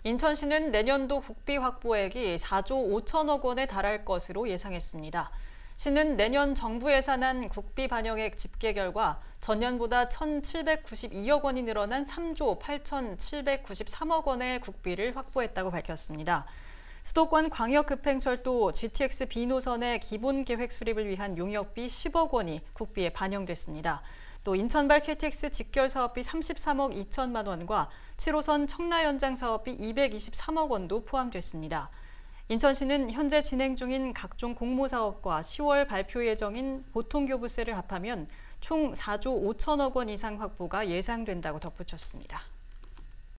인천시는 내년도 국비 확보액이 4조 5천억 원에 달할 것으로 예상했습니다. 시는 내년 정부 예산안 국비 반영액 집계 결과 전년보다 1,792억 원이 늘어난 3조 8,793억 원의 국비를 확보했다고 밝혔습니다. 수도권 광역급행철도 GTX B노선의 기본계획 수립을 위한 용역비 10억 원이 국비에 반영됐습니다. 또 인천발 KTX 직결 사업비 33억 2천만 원과 7호선 청라 연장 사업비 223억 원도 포함됐습니다. 인천시는 현재 진행 중인 각종 공모사업과 10월 발표 예정인 보통교부세를 합하면 총 4조 5천억 원 이상 확보가 예상된다고 덧붙였습니다.